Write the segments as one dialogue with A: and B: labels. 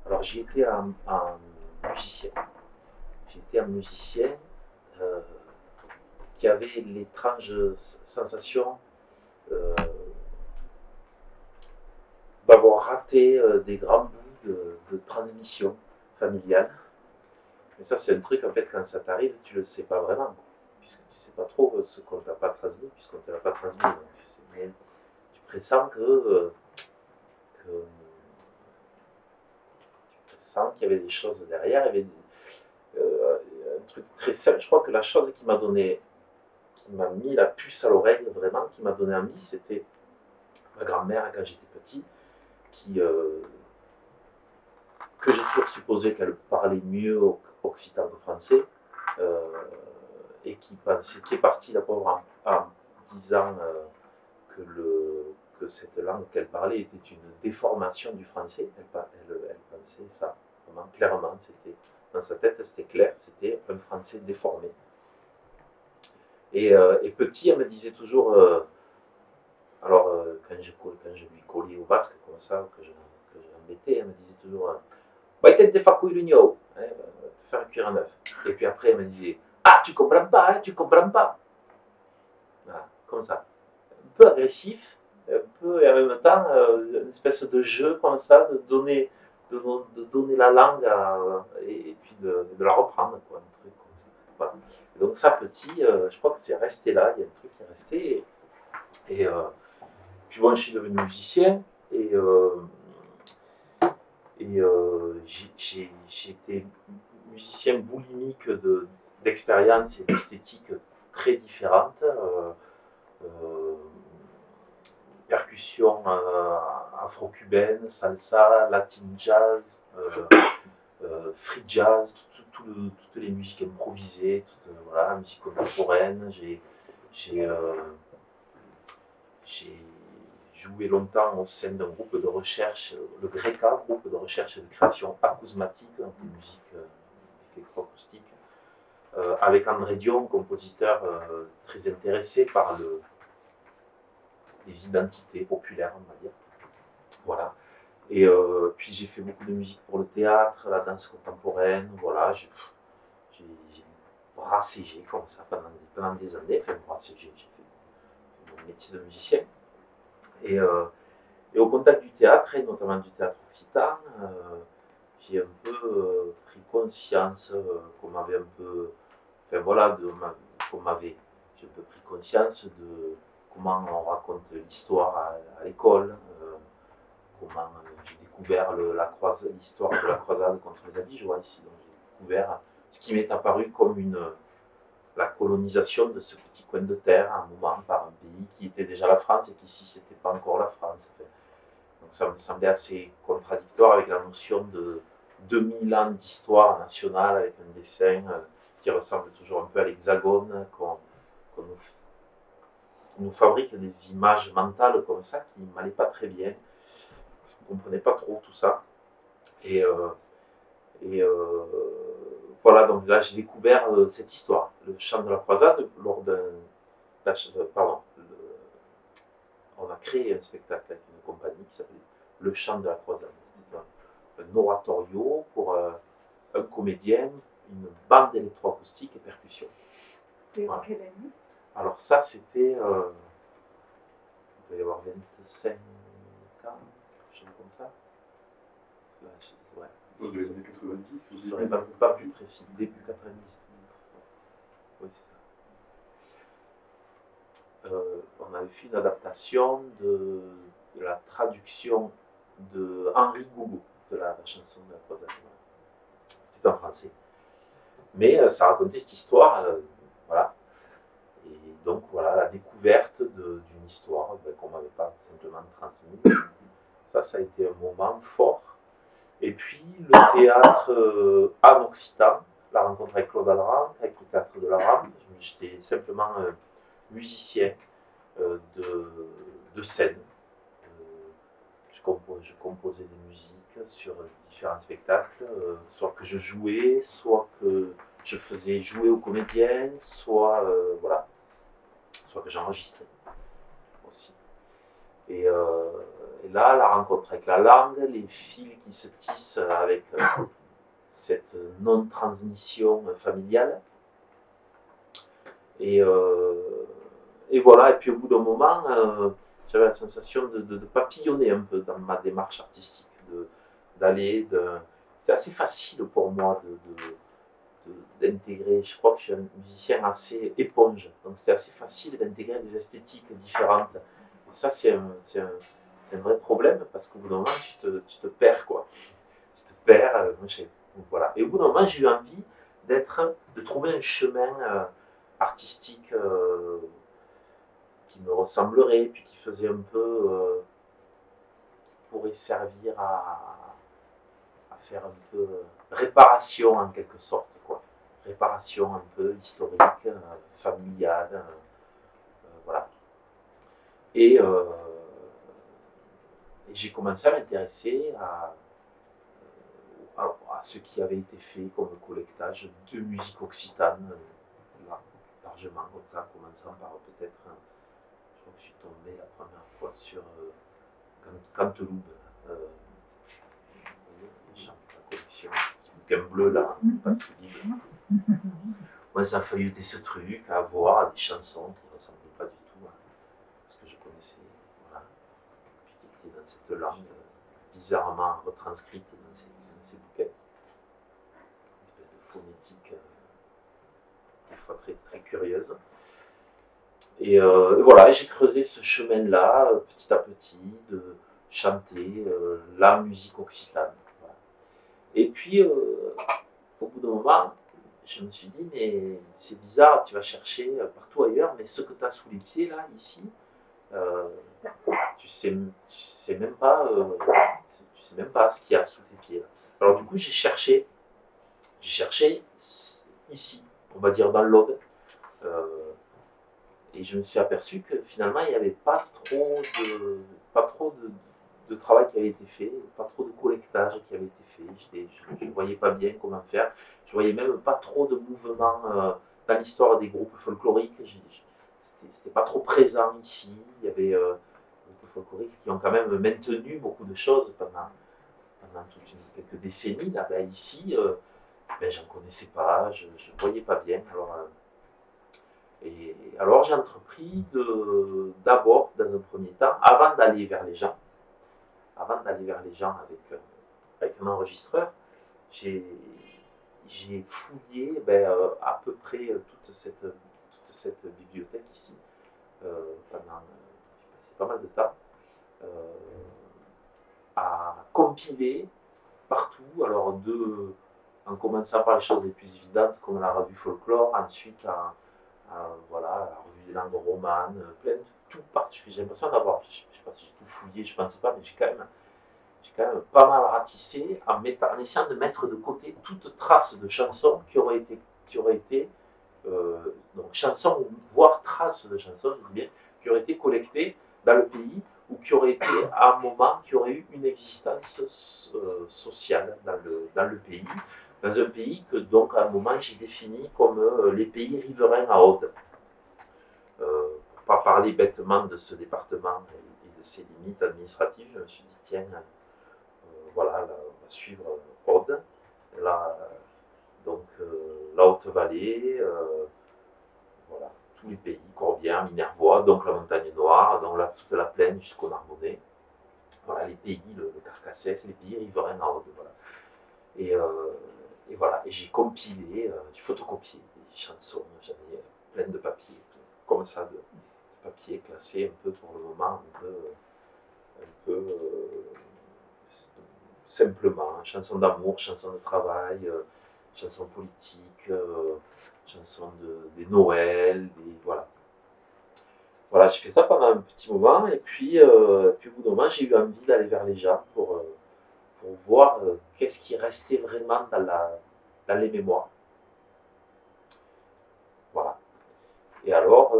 A: Alors j'ai été un musicien. J'ai été un musicien euh, qui avait l'étrange sensation d'avoir raté des grands bouts de transmission familiale. Mais ça, c'est un truc, en fait, quand ça t'arrive, tu le sais pas vraiment, puisque tu sais pas trop ce qu'on t'a pas transmis, puisqu'on te l'a pas transmis. Donc tu sais, mais tu pressens que tu pressens qu'il y avait des choses derrière, il y avait un truc très simple. Je crois que la chose qui m'a donné, qui m'a mis la puce à l'oreille, vraiment, qui m'a donné envie, c'était ma grand-mère quand j'étais petit, qui, que j'ai toujours supposé qu'elle parlait mieux occitan que français, euh, et qui est partie la pauvre en disant que cette langue qu'elle parlait était une déformation du français. Elle pensait ça, vraiment clairement, c'était dans sa tête, c'était clair, c'était un français déformé. Et petit, elle me disait toujours, alors quand je lui collais au basque comme ça, que je l'embêtais, elle me disait toujours va te facouille l'union, te faire cuire un œuf. Et puis après, elle me disait ah, tu comprends pas, hein, tu comprends pas. Voilà, comme ça. Un peu agressif, un peu, et en même temps, une espèce de jeu comme ça, de donner la langue et puis de la reprendre, quoi, un truc comme ça. Voilà. Et donc ça, petit, je crois que c'est resté là, il y a un truc qui est resté. Et puis bon, je suis devenu musicien, et, j'ai été musicien boulimique d'expériences et d'esthétiques très différentes. Euh, Percussion afro-cubaine, salsa, latin jazz, free jazz, toutes les musiques improvisées, voilà, musique contemporaine. J'ai joué longtemps au sein d'un groupe de recherche, le GRECA, groupe de recherche et de création acousmatique, donc musique électroacoustique, avec André Dion, compositeur très intéressé par les identités populaires, on va dire. Voilà. Et puis j'ai fait beaucoup de musique pour le théâtre, la danse contemporaine, voilà. J'ai brassé comme ça pendant des années, enfin brassé, j'ai fait mon métier de musicien. Et, euh, et au contact du théâtre, et notamment du théâtre occitan, j'ai un peu pris conscience qu'on m'avait un peu, enfin voilà, qu'on m'avait, j'ai un peu pris conscience de comment on raconte l'histoire à l'école, comment j'ai découvert l'histoire de la croisade contre les Avigeois ici. Donc j'ai découvert ce qui m'est apparu comme la colonisation de ce petit coin de terre à un moment par un pays qui était déjà la France et qui ici c'était pas encore la France. Enfin, donc ça me semblait assez contradictoire avec la notion de 2000 ans d'histoire nationale avec un dessin qui ressemble toujours un peu à l'hexagone, qu'on nous fabrique des images mentales comme ça qui ne m'allaient pas très bien. Je ne comprenais pas trop tout ça. Et, et voilà, donc là j'ai découvert cette histoire, le chant de la croisade, lors d'un. Pardon, on a créé un spectacle avec une compagnie qui s'appelait Le chant de la croisade. C'était un oratorio pour un comédien, une bande électroacoustique et percussion.
B: C'était en quelle année?
A: Alors ça, c'était, il doit y avoir 25 ans, quelque chose comme ça. Là, ouais.
C: Dans les années 90
A: Je ne serais pas plus précis, début 90. Oui, c'est ça. On avait fait une adaptation de la traduction de Henri Gougaud, de la chanson de la croisade. C'était en français. Mais ça racontait cette histoire, voilà. Et donc voilà, la découverte d'une histoire qu'on ne m'avait pas simplement transmise. Ça a été un moment fort. Et puis le théâtre en occitan, la rencontre avec Claude Alran, avec le théâtre de la Rame. J'étais simplement musicien de scène. Je composais des musiques sur différents spectacles, soit que je jouais, soit que je faisais jouer aux comédiens, soit que j'enregistrais aussi. Et et là, la rencontre avec la langue, les fils qui se tissent avec cette non-transmission familiale. Et, voilà, et puis au bout d'un moment, j'avais la sensation de papillonner un peu dans ma démarche artistique, d'aller, c'était assez facile pour moi d'intégrer, je crois que je suis un musicien assez éponge, donc c'était assez facile d'intégrer des esthétiques différentes. Et ça, c'est un vrai problème, parce qu'au bout d'un moment, tu te perds, quoi. Tu te perds, voilà. Et au bout d'un moment, j'ai eu envie de trouver un chemin artistique qui me ressemblerait, puis qui faisait un peu, qui pourrait servir à faire un peu réparation en quelque sorte, quoi. Réparation un peu historique, familiale, voilà. Et, j'ai commencé à m'intéresser à ce qui avait été fait comme collectage de musique occitane, là, largement comme ça, en commençant par peut-être, je crois que je suis tombé la première fois sur Canteloube, la collection, petit bouquin bleu là, pas tout libre. Moi, ça a feuilleté ce truc, à voir des chansons qui ne ressemblaient pas du tout à ce que je connaissais, voilà, puis qui étaient dans cette langue bizarrement retranscrite dans ces bouquins, une espèce de phonétique des fois très, très curieuse. Et voilà, j'ai creusé ce chemin-là, petit à petit, de chanter la musique occitane. Voilà. Et puis, au bout d'un moment, je me suis dit, mais c'est bizarre, tu vas chercher partout ailleurs, mais ce que tu as sous les pieds, là, ici, euh, tu sais même pas, tu sais même pas ce qu'il y a sous tes pieds. Là. Alors du coup, j'ai cherché ici, on va dire dans l'Aude, et je me suis aperçu que finalement, il n'y avait pas trop de travail qui avait été fait, pas trop de collectage qui avait été fait. Je ne voyais pas bien comment faire. Je voyais même pas trop de mouvements dans l'histoire des groupes folkloriques. C'était pas trop présent ici. Il y avait des groupes folkloriques qui ont quand même maintenu beaucoup de choses pendant quelques décennies. Là, ben, ici, j'en connaissais pas, je ne voyais pas bien. Et alors j'ai entrepris d'abord, dans un premier temps, avant d'aller vers les gens avec un enregistreur, j'ai fouillé à peu près toute cette bibliothèque ici pendant j'ai passé pas mal de temps euh, à compiler partout, alors en commençant par les choses les plus évidentes comme la revue Folklore, ensuite voilà, la revue des langues romanes, plein de tout partout. J'ai l'impression d'avoir, je ne sais pas si j'ai tout fouillé, je ne pense pas, mais j'ai quand même pas mal ratissé en essayant de mettre de côté toute trace de chansons qui auraient été donc chansons, voire traces de chansons, je dis bien, qui auraient été collectées dans le pays ou qui auraient été à un moment, qui auraient eu une existence sociale dans le pays, dans un pays que donc à un moment j'ai défini comme les pays riverains à Aude. Pour ne pas parler bêtement de ce département et de ses limites administratives, je me suis dit tiens, voilà, là, on va suivre Aude, là, donc la Haute-Vallée, voilà, tous les pays, Corbière, Minervois, donc la Montagne Noire, donc toute la plaine jusqu'au Narbonnais, voilà, les pays, le Carcassès, les pays riverains en Aude, voilà. Et voilà, et j'ai compilé, j'ai photocopié des chansons, j'en ai plein de papiers, comme ça, de papier classé un peu pour le moment, un peu simplement, chansons d'amour, chansons de travail, chansons politiques, chansons des Noëls, voilà. Voilà, j'ai fait ça pendant un petit moment, et puis au bout d'un moment, j'ai eu envie d'aller vers les gens pour voir qu'est-ce qui restait vraiment dans les mémoires. Voilà. Et alors,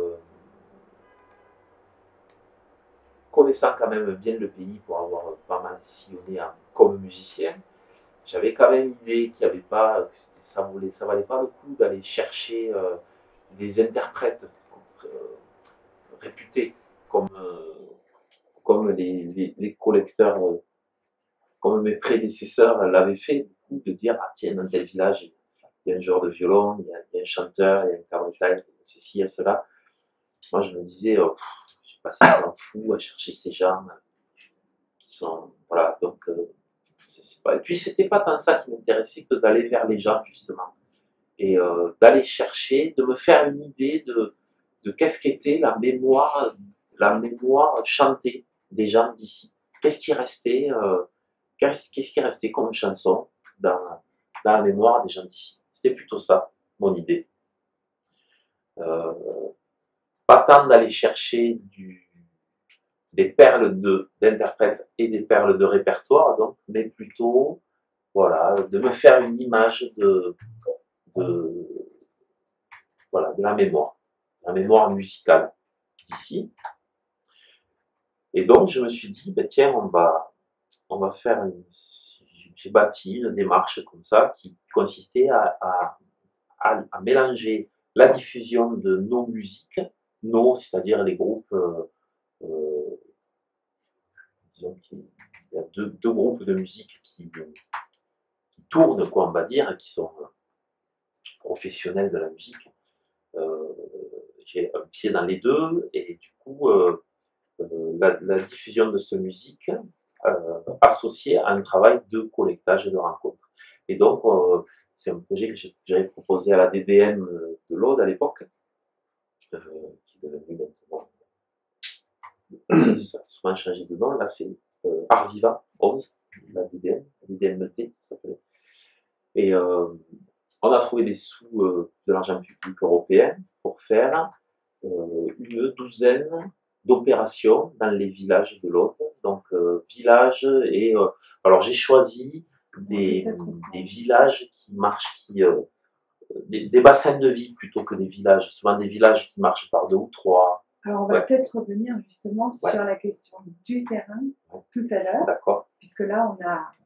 A: connaissant quand même bien le pays pour avoir pas mal sillonné comme musicien, j'avais quand même l'idée qu'il y avait pas, que ça valait pas le coup d'aller chercher des interprètes euh, réputés comme comme les collecteurs, comme mes prédécesseurs l'avaient fait, de dire, ah tiens, dans tel village, il y a un joueur de violon, il y a un chanteur, il y a un cabretail, il y a ceci, il y a cela. Moi, je me disais, j'ai passé un temps fou à chercher ces gens qui sont, voilà, donc, et puis, c'était pas tant ça qui m'intéressait que d'aller vers les gens, justement, et d'aller chercher, de me faire une idée de qu'est-ce qu'était la mémoire chantée des gens d'ici. Qu'est-ce qui restait, comme chanson dans la mémoire des gens d'ici. C'était plutôt ça, mon idée. Pas tant d'aller chercher des perles d'interprètes et des perles de répertoire, donc, mais plutôt, voilà, de me faire une image voilà, de la mémoire musicale d'ici. Et donc, je me suis dit, ben, tiens, on va faire j'ai bâti une démarche comme ça qui consistait à mélanger la diffusion de nos musiques, c'est-à-dire les groupes, disons qu'il y a deux groupes de musique qui tournent, quoi, on va dire, qui sont professionnels de la musique. J'ai un pied dans les deux, et du coup, la diffusion de cette musique associée à un travail de collectage et de rencontre. Et donc, c'est un projet que j'avais proposé à la DDM de l'Aude à l'époque, qui est devenu maintenant, ça a souvent changé de nom, là c'est Arviva 11, la DDMT, ça s'appelait. Et on a trouvé des sous de l'argent public européen pour faire une douzaine d'opérations dans les villages de l'Aude. Donc, villages et... alors, j'ai choisi des villages qui marchent, des bassins de vie plutôt que des villages. Souvent des villages qui marchent par 2 ou 3.
B: Alors, on va peut-être revenir justement sur la question du terrain tout à l'heure.
A: D'accord.
B: Puisque là, on a